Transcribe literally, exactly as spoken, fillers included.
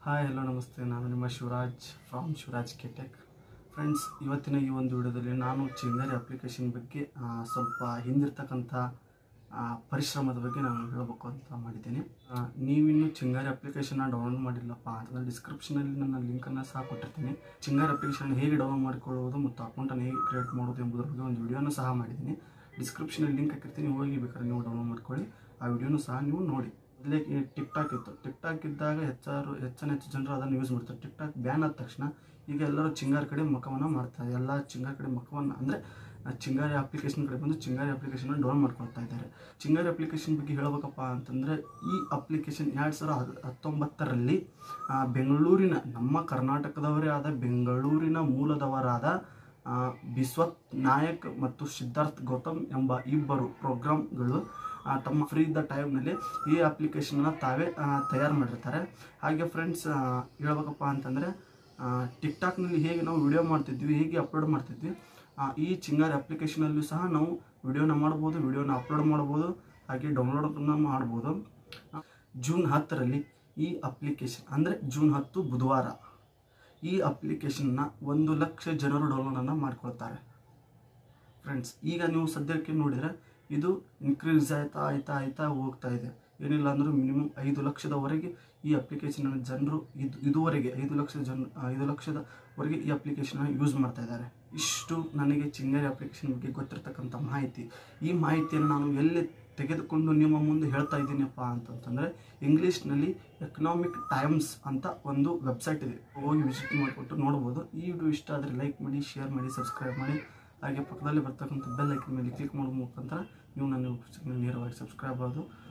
Hi hello ನಮಸ್ತೆ, ನಾನು ನಿಮ್ಮ Shivaraj from Shivaraj K tech. Friends, ಇವತ್ತಿನ ಈ ಒಂದು ವಿಡಿಯೋದಲ್ಲಿ ನಾನು ಚಿಂಗಾರಿ ಅಪ್ಲಿಕೇಶನ್ ಬಗ್ಗೆ ಸ್ವಲ್ಪ ಹಿಂದಿರ್ತಕ್ಕಂಥ ಪರಿಶ್ರಮದ ಬಗ್ಗೆ ನಾನು ಹೇಳಬೇಕು ಅಂತ ಮಾಡಿದ್ದೀನಿ. ನೀವಿನ್ನೂ ಚಿಂಗಾರಿ ಅಪ್ಲಿಕೇಶನ್ನ ಡೌನ್ಲೋಡ್ ಮಾಡಿಲ್ಲಪ್ಪ ಅಂತಂದರೆ ಡಿಸ್ಕ್ರಿಪ್ಷನಲ್ಲಿ ನನ್ನ ಲಿಂಕನ್ನು ಸಹ ಕೊಟ್ಟಿರ್ತೀನಿ. ಚಿಂಗಾರಿ ಅಪ್ಲಿಕೇಶನ್ ಹೇಗೆ ಡೌನ್ಲೋಡ್ ಮಾಡಿಕೊಳ್ಳುವುದು ಮತ್ತು ಅಕೌಂಟನ್ನು ಹೇಗೆ ಕ್ರಿಯೇಟ್ ಮಾಡೋದು ಎಂಬುದರ ಬಗ್ಗೆ ಒಂದು ವಿಡಿಯೋನೂ ಸಹ ಮಾಡಿದ್ದೀನಿ. ಡಿಸ್ಕ್ರಿಪ್ಷನಲ್ಲಿ ಲಿಂಕ್ ಹಾಕಿರ್ತೀನಿ, ಹೋಗಿ ಬೇಕಾದ್ರೆ ನೀವು ಡೌನ್ಲೋಡ್ ಮಾಡ್ಕೊಳ್ಳಿ. ಆ ವಿಡಿಯೋನೂ ಸಹ ನೀವು ನೋಡಿ. ಮೊದಲಿಗೆ ಟಿಕ್ ಟಾಕ್ ಇತ್ತು. ಟಿಕ್ ಟಾಕ್ ಇದ್ದಾಗ ಹೆಚ್ಚಾರು ಹೆಚ್ಚಿನ ಹೆಚ್ಚು ಜನರು ಅದನ್ನು ಯೂಸ್ ಮಾಡ್ತಾರೆ. ಟಿಕ್ ಟಾಕ್ ಬ್ಯಾನ್ ಆದ ತಕ್ಷಣ ಈಗ ಎಲ್ಲರೂ ಚಿಂಗಾರಿ ಕಡೆ ಮುಖವನ್ನು ಮಾಡ್ತಾರೆ. ಎಲ್ಲ ಚಿಂಗಾರಿ ಕಡೆ ಮುಖವನ್ನು ಅಂದರೆ ಚಿಂಗಾರಿ ಅಪ್ಲಿಕೇಶನ್ ಕಡೆ ಬಂದು ಚಿಂಗಾರಿ ಅಪ್ಲಿಕೇಶನ್ ಡೌನ್ಲೋಡ್ ಮಾಡ್ಕೊಳ್ತಾ ಇದ್ದಾರೆ. ಚಿಂಗಾರಿ ಅಪ್ಲಿಕೇಶನ್ ಬಗ್ಗೆ ಹೇಳಬೇಕಪ್ಪ ಅಂತಂದರೆ, ಈ ಅಪ್ಲಿಕೇಶನ್ ಎರಡು ಸಾವಿರ ಹತ್ತೊಂಬತ್ತರಲ್ಲಿ ಬೆಂಗಳೂರಿನ ನಮ್ಮ ಕರ್ನಾಟಕದವರೇ ಆದ ಬೆಂಗಳೂರಿನ ಮೂಲದವರಾದ ಬಿಸ್ವತ್ ನಾಯಕ್ ಮತ್ತು ಸಿದ್ಧಾರ್ಥ್ ಗೌತಮ್ ಎಂಬ ಇಬ್ಬರು ಪ್ರೋಗ್ರಾಮ್ಗಳು ತಮ್ಮ ಫ್ರೀ ಇದ್ದ ಟೈಮ್ನಲ್ಲಿ ಈ ಅಪ್ಲಿಕೇಶನ್ನ ತಾವೇ ತಯಾರು ಮಾಡಿರ್ತಾರೆ. ಹಾಗೆ ಫ್ರೆಂಡ್ಸ್, ಹೇಳ್ಬೇಕಪ್ಪ ಅಂತಂದರೆ, ಟಿಕ್ ಟಾಕ್ನಲ್ಲಿ ಹೇಗೆ ನಾವು ವಿಡಿಯೋ ಮಾಡ್ತಿದ್ವಿ, ಹೇಗೆ ಅಪ್ಲೋಡ್ ಮಾಡ್ತಿದ್ವಿ, ಈ ಚಿಂಗಾರಿ ಅಪ್ಲಿಕೇಶನಲ್ಲೂ ಸಹ ನಾವು ವಿಡಿಯೋನ ಮಾಡ್ಬೋದು, ವಿಡಿಯೋನ ಅಪ್ಲೋಡ್ ಮಾಡ್ಬೋದು, ಹಾಗೆ ಡೌನ್ಲೋಡನ್ನು ಮಾಡ್ಬೋದು. ಜೂನ್ ಹತ್ತರಲ್ಲಿ ಈ ಅಪ್ಲಿಕೇಶನ್ ಅಂದರೆ ಜೂನ್ ಹತ್ತು ಬುಧವಾರ ಈ ಅಪ್ಲಿಕೇಶನ್ನ ಒಂದು ಲಕ್ಷ ಜನರು ಡೌನ್ಲೋಡನ್ನು ಮಾಡ್ಕೊಳ್ತಾರೆ. ಫ್ರೆಂಡ್ಸ್, ಈಗ ನೀವು ಸದ್ಯಕ್ಕೆ ನೋಡಿದರೆ ಇದು ಇನ್ಕ್ರೀಸ್ ಆಯ್ತಾ ಆಯ್ತಾ ಆಯ್ತಾ ಹೋಗ್ತಾ ಇದೆ. ಏನಿಲ್ಲ ಅಂದರೂ ಮಿನಿಮಮ್ ಐದು ಲಕ್ಷದವರೆಗೆ ಈ ಅಪ್ಲಿಕೇಶನ್ ಜನರು ಇದು ಇದುವರೆಗೆ ಐದು ಲಕ್ಷ ಜನ ಐದು ಲಕ್ಷದವರೆಗೆ ಈ ಅಪ್ಲಿಕೇಶನ್ ಯೂಸ್ ಮಾಡ್ತಾ ಇದ್ದಾರೆ. ಇಷ್ಟು ನನಗೆ ಚಿಂಗಾರಿ ಅಪ್ಲಿಕೇಶನ್ ಬಗ್ಗೆ ಗೊತ್ತಿರ್ತಕ್ಕಂಥ ಮಾಹಿತಿ. ಈ ಮಾಹಿತಿಯನ್ನು ನಾನು ಎಲ್ಲಿ ತೆಗೆದುಕೊಂಡು ನಿಮ್ಮ ಮುಂದೆ ಹೇಳ್ತಾ ಇದ್ದೀನಪ್ಪ ಅಂತಂತಂದರೆ, ಇಂಗ್ಲೀಷ್ನಲ್ಲಿ ಎಕನಾಮಿಕ್ ಟೈಮ್ಸ್ ಅಂತ ಒಂದು ವೆಬ್ಸೈಟ್ ಇದೆ, ಹೋಗಿ ವಿಸಿಟ್ ಮಾಡಿಕೊಟ್ಟು ನೋಡ್ಬೋದು. ಈ ವಿಡಿಯೋ ಇಷ್ಟ ಆದರೆ ಲೈಕ್ ಮಾಡಿ, ಶೇರ್ ಮಾಡಿ, ಸಬ್ಸ್ಕ್ರೈಬ್ ಮಾಡಿ. ಹಾಗೆ ಪಕ್ಕದಲ್ಲಿ ಬರ್ತಕ್ಕಂಥ ಬೆಲ್ ಐಕನ್ ಮೇಲೆ ಕ್ಲಿಕ್ ಮಾಡೋ ಮುಖಾಂತರ ನೀವು ನನ್ನ ನೇರವಾಗಿ ಸಬ್ಸ್ಕ್ರೈಬ್ ಆಗೋದು.